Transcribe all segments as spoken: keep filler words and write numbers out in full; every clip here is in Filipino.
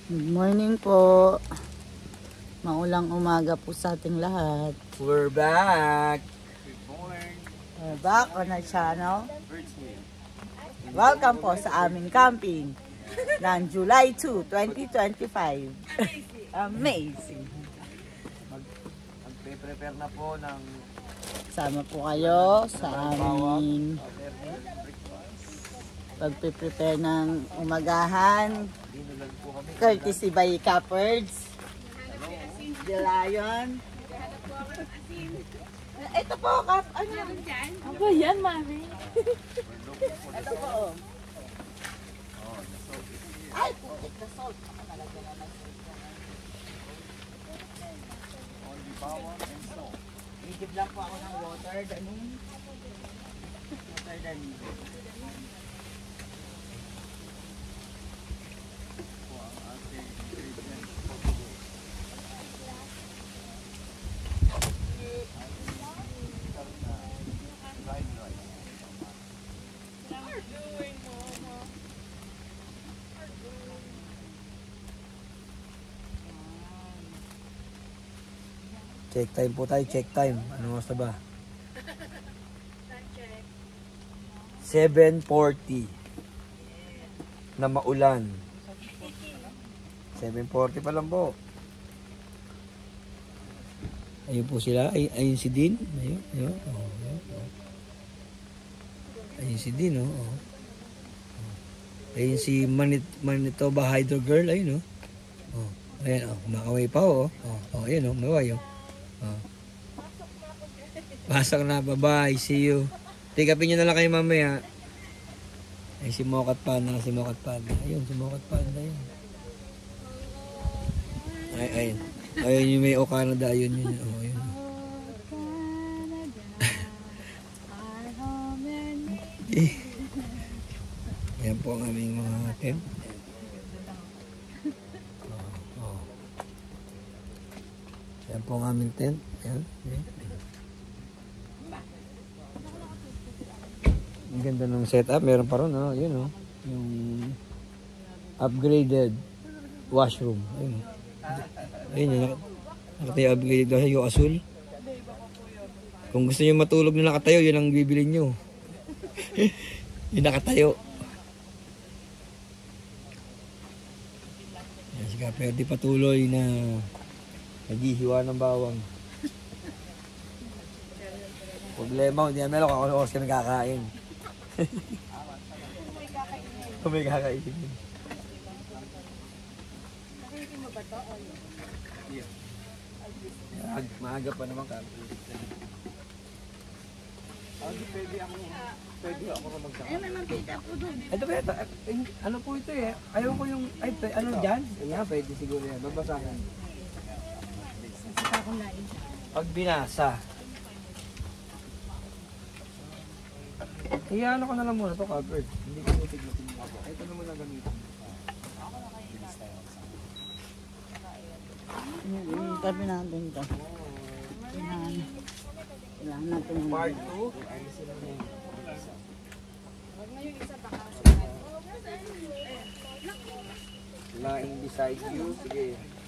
Good morning po. Maulang umaga po sa ating lahat. We're back. Good morning. We're back on our channel. Welcome po sa aming camping ng July second, twenty twenty-five. Amazing. Mag-prepare na po ng Sama po kayo sa aming pagpe-prepare ng umagahan. Courtesy by Capards. The Lion. Ito po, Kap. Ano yan? Ano ba yan, Mami? Ito po, oh. Ay, putik na salt. Igib lang po ako ng water. Ganun. Water danin. check time po tayo, check time. Ano oras na ba? seven forty na maulan. seven forty pa lang po. Ayun po sila. Ay, ayun si Dean. Ayun, ayun. Oh, ayun, oh. Ayun si Dean, oh. Oh. Ayun si Manit Manitoba Hydro Girl. Ayun, oh. Oh. Ayan, oh. Makaway pa, oh. Oh, oh ayun, oh. Maway, oh. Oh. Pasok na. Bye-bye. See you. Tigapin nyo na lang kayo mamaya. Ay, si Mokat Panda. Si Mokat Panda. Ayun, si Mokat Panda. Ayun. Ay, ayun. Ayun yung may O Canada. Ayun yun. Oh, ayun. Ayan po ang aming mga tent. Oh, oh. Ayan po ang aming tent. Ayan. Ayan. Ang ganda ng setup. Meron pa ron. Oh. Yun, oh. Yung upgraded washroom. Ayun. Ayun yun. Nakatayo upgraded dahil yung asul. Kung gusto nyo matulog na nakatayo, yun ang bibili nyo. Yung nakatayo. Yan, sige, pwede patuloy na naghihiwa ng bawang. Problema, hindi na meron kung ano oras ka nagkakain. Kung may kakain. Yeah. Maaga pa naman ka. Pwede ako, pwede ako mag-saka. Ay, may mampita po doon. Ito ba ito? Ano po ito eh? Ayaw ko yung, ay, ano dyan? Yeah, pwede siguro yan. Babasahan. Pag binasa. Iya, ano ko na lang muna ito, covered. Hindi ko tignatin mo ako. Ito naman lang gamitin. Yung tabi natin ito. Kailangan natin yung Part two. Lying beside you. Sige.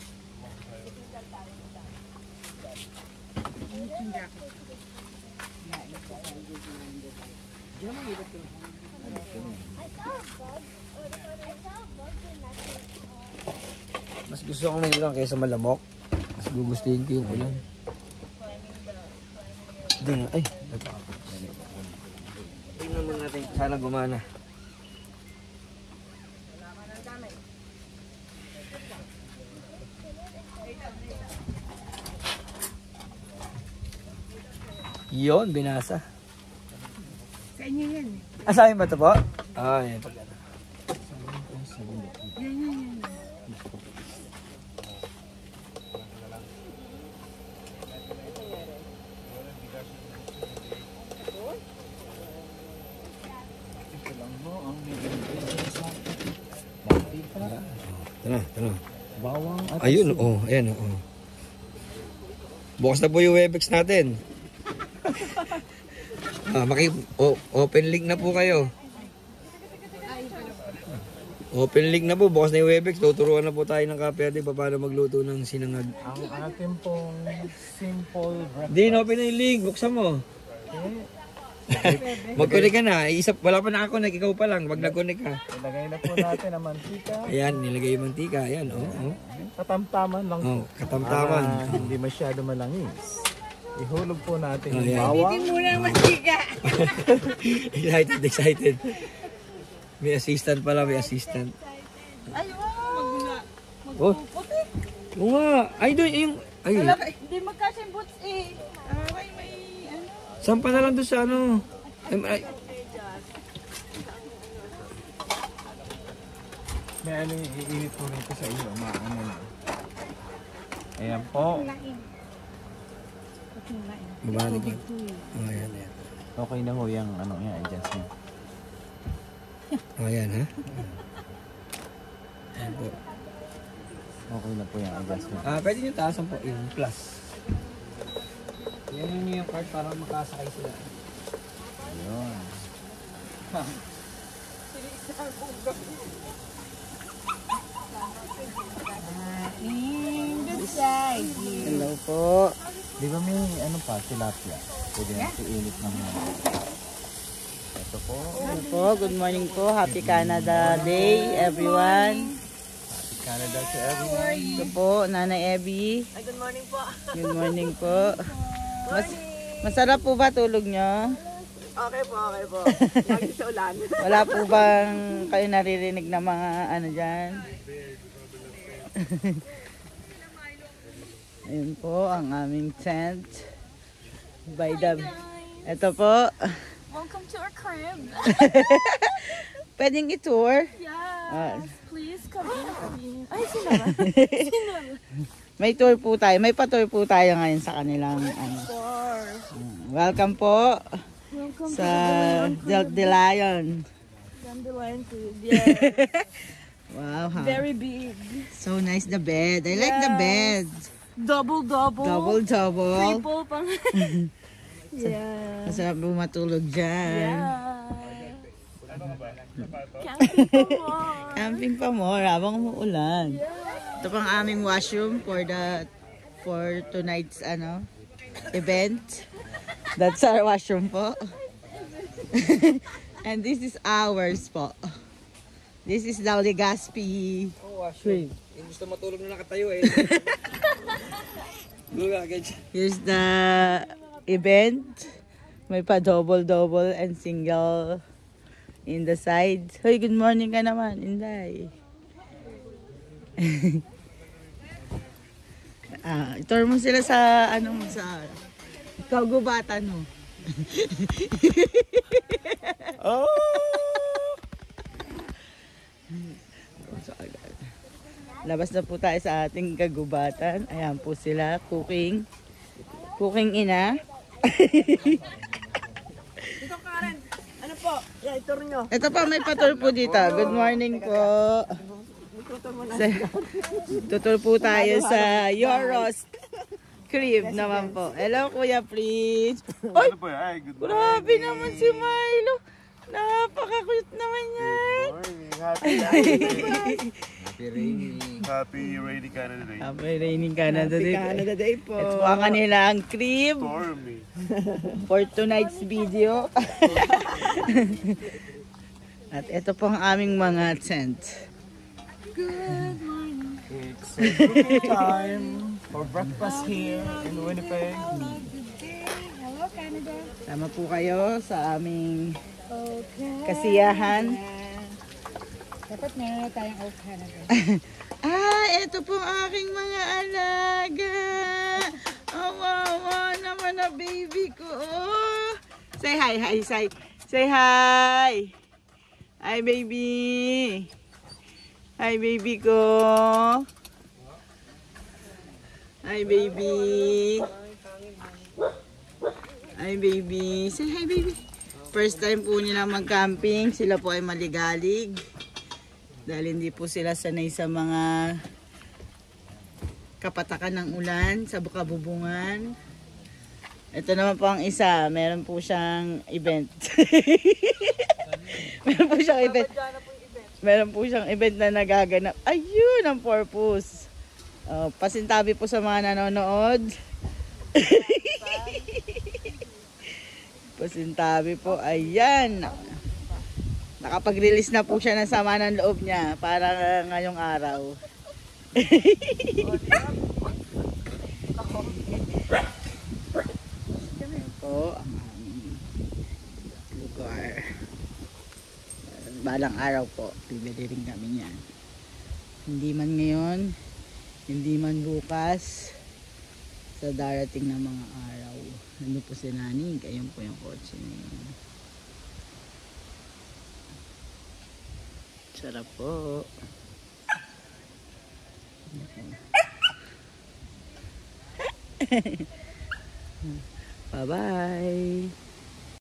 Mas gusto ko ngayon lang kaysa malamok. Mas gugustuhin ko yung ulan. Hindi nga. Ay. Tingnan mo natin. Sana gumana. Yun, binasa. Sa inyo yan. Ah, sa akin ba ito po? Ah, yan. Yan, yan, yan. Tara, tara. Bawang at Ayun, oh, ayan, oh. Bukas na po yung Webex natin. Ah, maki o, open link na po kayo. Open link na po, bukas na yung Webex. Tuturuan na po tayo ng kaperde pa paano magluto ng sinangag. Ang ating pong simple breakfast. Di, open na yung link. Buksan mo. Mag-connect ka na. Isa, wala pa na ako, ikaw pa lang. Pag nag-connect ka. Ilagay na po natin ang mantika. Ayan, nilagay yung mantika. Ayan, oh. oh. Katamtaman lang po. Oh, katamtaman. Para hindi masyado malangis. Ihulog po natin Oh, yung yeah. bawang. Hindi muna ang mantika. Excited, excited. May assistant pala, may assistant. Ay, wow. Oh. Oo nga. Ay, doon yung... Ay, Wala ka, hindi magkasing boots eh. Ay, may ano. sampa na lang doon sa ano. Ay, ay. May ano yung iinit po nito sa iyo. Maano na. Ayan po. Mabalik lang. Oh, ayan, ayan. Okay na ho yung ano yung adjustment. Oh, ayan, ha? Ayan po. Okay na po yung adjustment. Ah, pwede nyo taasan po yung plus. Yan yun yung card para makasakay sila. Ayun. Hello po. Di ba may ano pa, tilapia? Pwede natin iinit ng mga. Ito po. Hello po. Good morning po. Happy Canada Day, everyone. Happy Canada to everyone. Ito po, Nanay Abby. Good morning po. Good morning po. Mas, masarap po ba tulog nyo? Okay po, okay po. Lagi sa ulan. Wala po bang kayo naririnig na mga ano dyan? Ayun po ang aming tent. By the... Ito po. Welcome to our crib. Pwedeng i-tour. Yeah. Ah. Please come in. Ay, sino ba? Sino ba? May tour po tayo. May pa-tour po tayo ngayon sa kanilang ano. Welcome po Welcome sa Del De Lion. Dandelion crib. Yeah. Wow, ha. Very big. So nice the bed. I like the Yes. bed. Double, double. Double, double. Triple pang. Yeah. Masarap po matulog dyan. Yeah. Camping pa mo. Camping pa more habang umuulan. Ito pang aming washroom for the for tonight's ano event. That's our washroom po. And this is ours po. This is the Legazpi. Oh, washroom. Yung gusto matulog na nakatayo eh. Luga, ganyan. Here's the event. May pa double-double and single in the side. Hoy, good morning ka naman, Inday. Ah, itur mo sila sa ano mo sa kagubatan mo. Oh! Labas na po tayo sa ating kagubatan. Ayan po sila, cooking. Cooking ina. Ito, Karen. Ano po? Yeah, itur nyo. Ito pa, may patur po dito. Good morning po. Sa, tutur po tayo sa Yoros Crib naman po. Hello, Kuya Prince. Oy, Ano po yan? Ay, good grabe naman si Milo. Napaka-cute naman yan. morning. Happy Canada Happy rainy. Happy rainy Canada Day. Happy raining Canada Day. Canada Day po. Ito po ang kanilang crib Stormy. for tonight's video. At ito po ang aming mga tent. Good morning. It's a good time for breakfast here in Winnipeg. Hello, Canada. Tama po kayo sa aming Okay. kasiyahan. Dapat meron tayong Old Canada. Ah, ito po ang aking mga alaga. Oh, wow, wow naman na baby ko. Oh. Say hi, hi, say. Say hi. Hi, baby. Hi, baby ko. Hi, baby. Hi, baby. Say hi, baby. First time po nila mag-camping. Sila po ay maligalig. Dahil hindi po sila sanay sa mga kapatakan ng ulan, sa kabubungan. Ito naman po ang isa. Meron po siyang event. Meron po siyang event. Meron po siyang event na nagaganap. Ayun ang purpose. Oh, pasintabi po sa mga nanonood. Pasintabi po. Ayan. Nakapag-release na po siya ng sama ng loob niya para ngayong araw. Ayan po ang aming lugar. Balang araw po, bibili rin kami yan. Hindi man ngayon, hindi man bukas, sa darating na mga araw. Ano po si Naning, ayun po yung kotse na yun. Sarap po. Bye-bye.